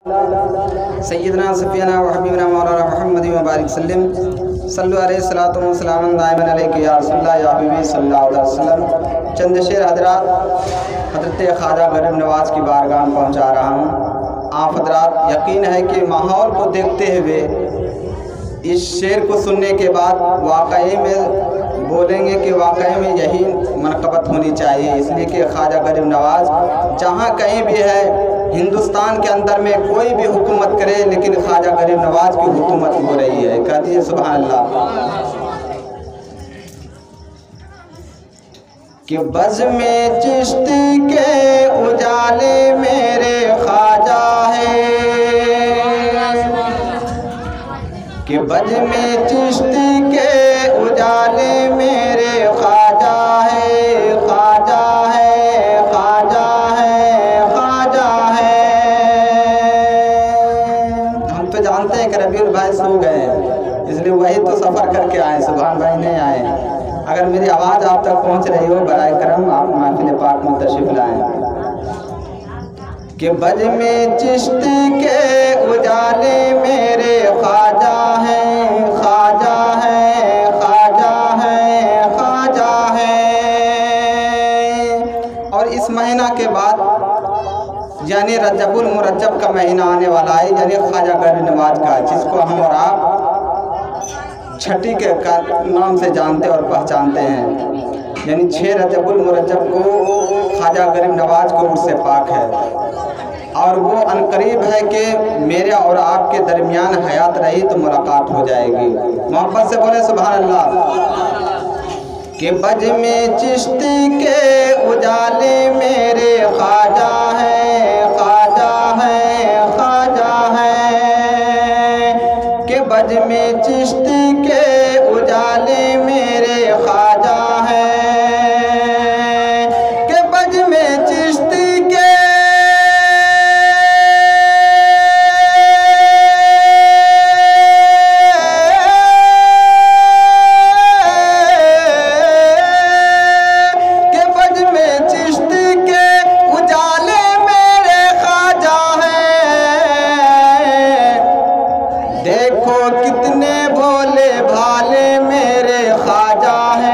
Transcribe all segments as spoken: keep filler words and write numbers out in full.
सय्यदना सफ़ीना व हबीबना मौलाना मुहम्मद व बारिक सल्लम सल्लु अलैहि सलातो व सलामन दाइमन अलैहि या रसूलल्लाह या हबीबी सल्लल्लाहु अलैहि वसल्लम। चंद शेर हजरात हज़रत ख्वाजा गरीब नवाज़ की बारगाह में पहुँचा रहा हूँ। आप हजरात यकीन है कि माहौल को देखते हुए इस शेर को सुनने के बाद वाकई में बोलेंगे कि वाकई में यही मनक़बत होनी चाहिए, इसलिए कि ख्वाजा गरीब नवाज़ जहाँ कहीं भी है हिंदुस्तान के अंदर में कोई भी हुकूमत करे, लेकिन ख्वाजा गरीब नवाज़ की हुकूमत हो रही है। कहती है सुभान अल्लाह कि बज़ में चिश्ती के उजाले मेरे ख्वाजा है, कि बज़ में चिश्ती के उजाले मेरे ख्वाजा है, ख्वाजा है, ख्वाजा है, ख्वाजा है। हम तो जानते हैं कि रबीउल भाई सो गए, इसलिए वही तो सफ़र करके आए, सुभान भाई नहीं आए। अगर मेरी आवाज़ आप तक पहुंच रही हो बराए करम आप महफिल पाक में तशरीफ़ लाएं। कि बज़ में चिश्ती के उजाले मेरे ख्वाजा हैं, ख्वाजा है, ख्वाजा है, ख्वाजा है। और इस महीना के बाद यानी रजबुल मुरज्जब का महीना आने वाला है, यानी ख्वाजा गरीब नवाज़ का, जिसको हम और आप छठी के नाम से जानते और पहचानते हैं। यानी छः रजबुल मुरज्जब को ख्वाजा गरीब नवाज़ को उर्स पाक है, और वो अनकरीब है कि मेरे और आपके दरमियान हयात रही तो मुलाकात हो जाएगी। मोहब्बत से बोले सुभान अल्लाह। कि बज़ में चिश्ती के उजाले मेरे ख्वाजा है, ख्वाजा है, ख्वाजा है। कि बज़ में चिश्ती के उजाले मेरे ख्वाजा है, कि बज़ में चिश्ती के कितने भोले भाले मेरे ख्वाजा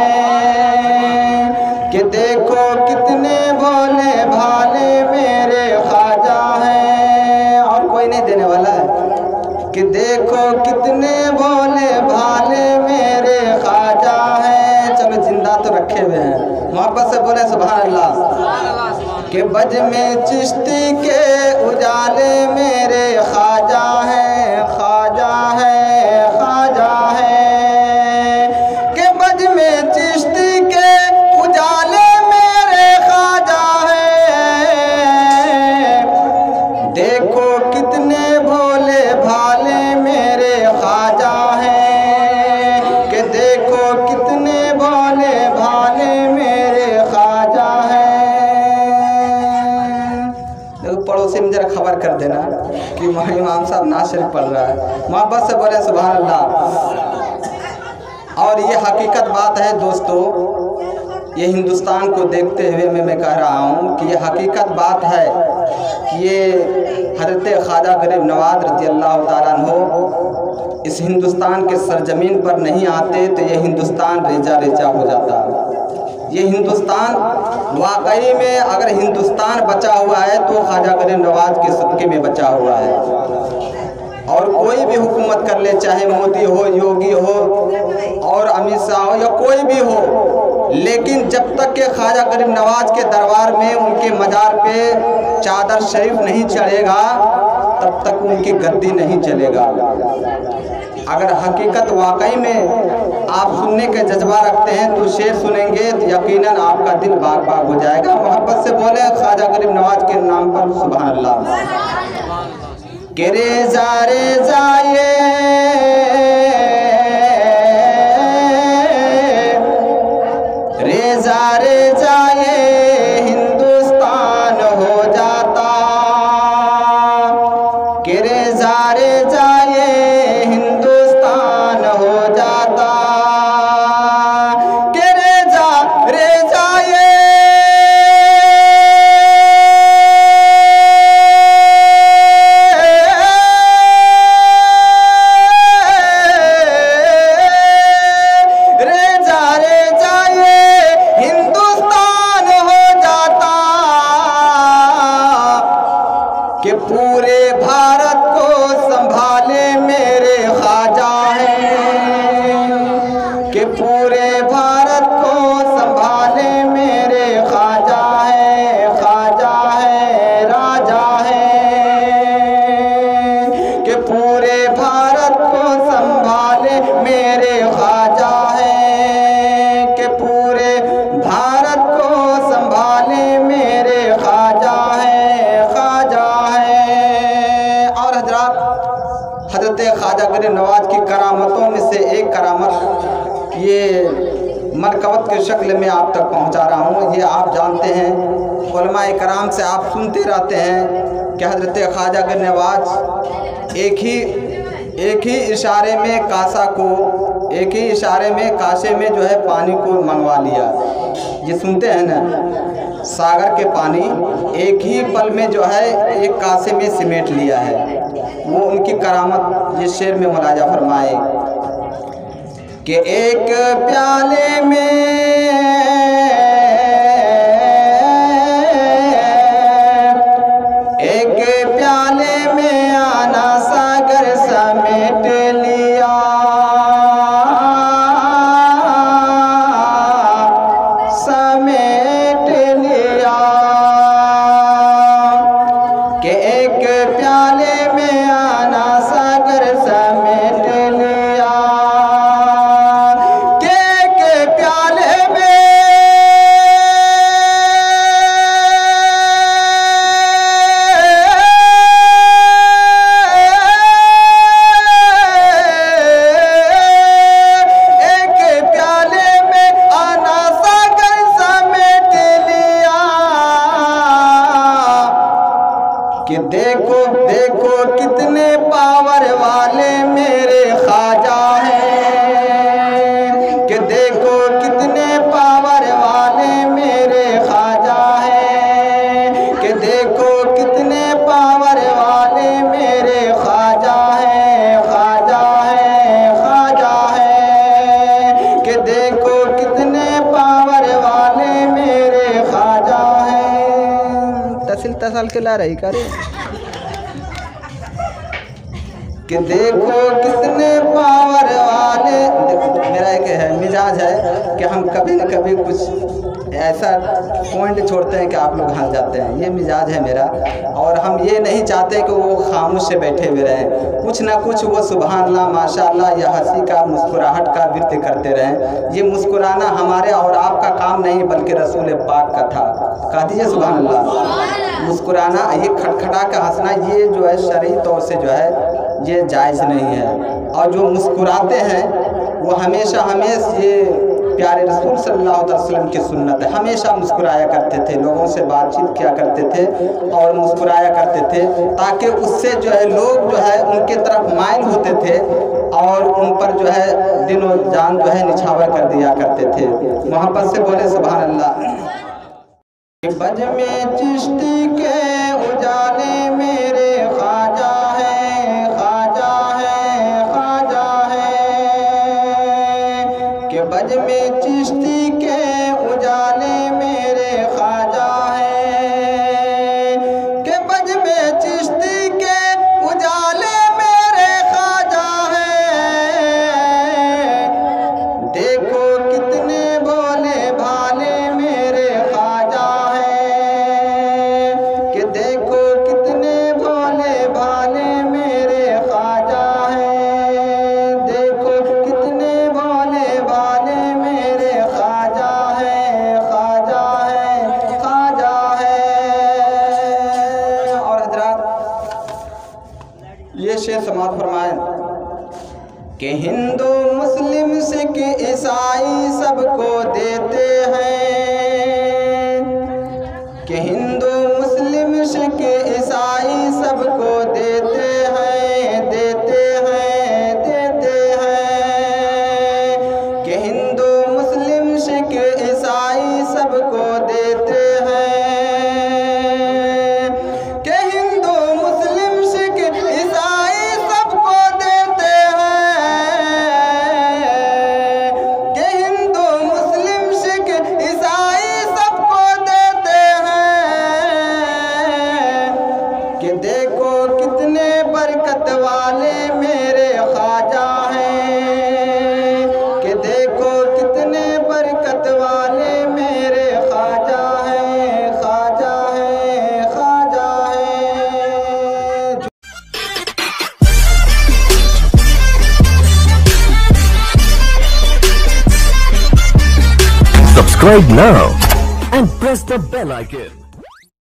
हैं, कि देखो कितने भोले भाले मेरे ख्वाजा हैं। और कोई नहीं देने वाला है। कि देखो कितने भोले भाले मेरे ख्वाजा हैं। चलो जिंदा तो रखे हुए हैं, मोहब्बत से बोले सुभान अल्लाह। कि बज़ में चिश्ती के उजाले मेरे ख्वाजा हैं, ख्वाजा है, ख्वाजा है। कि बज़ में चिश्ती के उजाले मेरे ख्वाजा हैं। देखो कितने भोले भाले मेरे ख्वाजा हैं, कि देखो कितने भोले भाले मेरे ख्वाजा हैं। पड़ोसी में जरा खबर कर देना कि इमाम साहब नाज़ शरीफ पढ़ रहा है। मोहब्बत से बोले सुभान अल्लाह। और ये हकीकत बात है दोस्तों, ये हिंदुस्तान को देखते हुए मैं मैं कह रहा हूँ कि ये हकीकत बात है कि ये हज़रत ख्वाजा गरीब नवाज़ रज़ी अल्लाह ताला अन्हु इस हिंदुस्तान के सरजमीन पर नहीं आते तो ये हिंदुस्तान रेजा रेजा हो जाता। ये हिंदुस्तान वाकई में अगर हिंदुस्तान बचा हुआ है तो ख्वाजा गरीब नवाज़ के सदक़े में बचा हुआ है। और कोई भी हुकूमत कर ले, चाहे मोदी हो, योगी हो और अमित शाह हो या कोई भी हो, लेकिन जब तक के ख्वाजा गरीब नवाज़ के दरबार में उनके मज़ार पे चादर शरीफ नहीं चढ़ेगा तब तक उनकी गद्दी नहीं चलेगा। अगर हकीकत वाकई में आप सुनने के जज्बा रखते हैं तो शेर सुनेंगे तो यकीनन आपका दिल बाग बाग हो जाएगा। मोहब्बत से बोले ख्वाजा गरीब नवाज़ के नाम पर सुभान अल्लाह। कि रेज़ा रेज़ा ये रेज़ा रेज़ा ये हिंदुस्तान हो जाता। कि रेज़ा रेज़ा ये हिंदुस्तान हो जाता। कि रेज़ा रेज़ा ये पूरे भारत को संभाले मेरे ख्वाजा हैं, कि पूरे भारत को संभाले मेरे ख्वाजा है, ख्वाजा है, राजा है, कि पूरे भारत को संभाले मेरे ख्वाजा है, कि पूरे भारत को संभाले मेरे ख्वाजा है, ख्वाजा है। और हजरात, हजरत ख्वाजा गरीब नवाज की करामतों में से एक करामत ये मरकबत की शक्ल में आप तक पहुंचा रहा हूं। ये आप जानते हैं, उलमाए कराम से आप सुनते रहते हैं कि हजरत ख्वाजा गरीब नवाज एक ही एक ही इशारे में कासा को एक ही इशारे में कासे में जो है पानी को मंगवा लिया। ये सुनते हैं ना, सागर के पानी एक ही पल में जो है एक कासे में सिमेट लिया है। वो उनकी करामत ये शेर में मुलाजा फरमाए कि एक प्याले में एक प्याले में आना सागर समेट लिया, समेट लिया, कि एक प्याले में आना सागर समेट लिया, कि एक प्याले में एक प्याले में आना सागर समेट लिया, कि देखो देखो कितने पावर वाले मेरे ख्वाजा हैं, कि देखो कितने पावर वाले मेरे ख्वाजा हैं, कि देखो कितने पावर वाले मेरे ख्वाजा हैं, ख्वाजा हैं, ख्वाजा हैं, कि देखो कितने पावर वाले मेरे ख्वाजा हैं। तहसील तहसाल के ला रही करे कि देखो कितने पावर वाले। मेरा एक है मिजाज है कि हम कभी न कभी कुछ ऐसा पॉइंट छोड़ते हैं कि आप लोग हंस जाते हैं। ये मिजाज है मेरा, और हम ये नहीं चाहते कि वो खामोश से बैठे हुए रहें, कुछ ना कुछ वो सुभान अल्लाह माशाअल्लाह या हंसी का मुस्कुराहट का वृत्ति करते रहें। ये मुस्कुराना हमारे और आपका काम नहीं बल्कि रसूल पाक का था। कह दीजिए सुभान अल्लाह। मुस्कुराना, ये खटखटा का हंसना, ये जो है शरई तौर से जो है ये जायज़ नहीं है। और जो मुस्कुराते हैं वो हमेशा हमेशा ये प्यारे रसूल सल्लल्लाहु अलैहि वसल्लम की सुन्नत है। हमेशा मुस्कुराया करते थे, लोगों से बातचीत किया करते थे और मुस्कुराया करते थे, ताकि उससे जो है लोग जो है उनके तरफ माइल होते थे और उन पर जो है दिल और जान जो है निछावर कर दिया करते थे। मोहब्बत से बोले सुभान अल्लाह। बज में चिश्ती के उजाले मेरे ख्वाजा है, ख्वाजा है, ख्वाजा है, कि बज में चिश्ती के उजाले मेरे ख्वाजा है, कि बज में चिश्ती के उजाले मेरे ख्वाजा है, देखो कितने भोले भाले मेरे ख्वाजा है, कि देखो कितने भोले भाले मेरे ख्वाजा है, देखो कितने भोले भाले मेरे ख्वाजा है, ख्वाजा है, ख्वाजा है। और हजरात ये शेर समाप्त फरमाए कि हिंदू मुस्लिम सिख ईसाई सबको देते हैं, कि हिंदू मुस्लिम सिख ईसाई सबको देते हैं, देते हैं, देते हैं, कि हिंदू मुस्लिम सिख ईसाई सबको देते हैं, कि हिंदू मुस्लिम सिख ईसाई सबको देते हैं, कि हिंदू मुस्लिम सिख ईसाई Subscribe now and press the bell icon.